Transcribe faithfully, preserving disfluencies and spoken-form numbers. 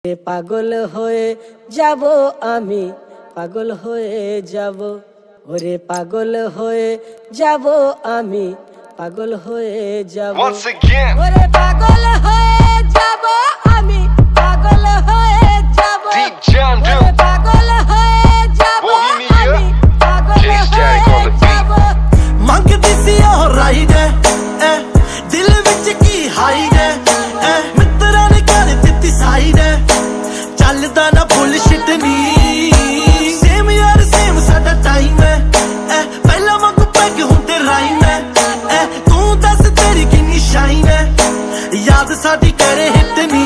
পাগল হয়ে যাব আমি, পাগল হয়ে যাব, ওরে পাগল হয়ে যাব আমি, পাগল হয়ে যাব, ওরে পাগল হয়ে যাব আমি, পাগল হয়ে যাব, ওরে পাগল হয়ে যাব আমি, পাগল হয়ে যাব। ਮੰਗਦੀ ਸੀ ਉਹ ਰਾਈਡ ਐ ਦਿਲ ਵਿੱਚ ਕੀ ਹਾਈਡ ਐ ਮਿੱਤਰਾਂ ਨੇ ਕਰ ਦਿੱਤੀ ਸਾਈਡ ਐ ਚੱਲਦਾ ਨਾ ਬੁਲਸ਼ਿਟ ਨੀ ਸੇਮ ਯਾਰ ਸੇਮ ਸਾਡਾ ਟਾਈਮ ਐ ਐ ਪਹਿਲਾਂ ਵਾਂਗੂ ਪੈਗ ਹੁੰਦੇ ਰਾਈਮ ਐ ਐ ਤੂੰ ਦੱਸ ਤੇਰੀ ਕਿੰਨੀ ਸ਼ਾਈਨ ਐ ਯਾਦ ਸਾਡੀ ਕਰੇ ਹਿੱਟ ਨੀ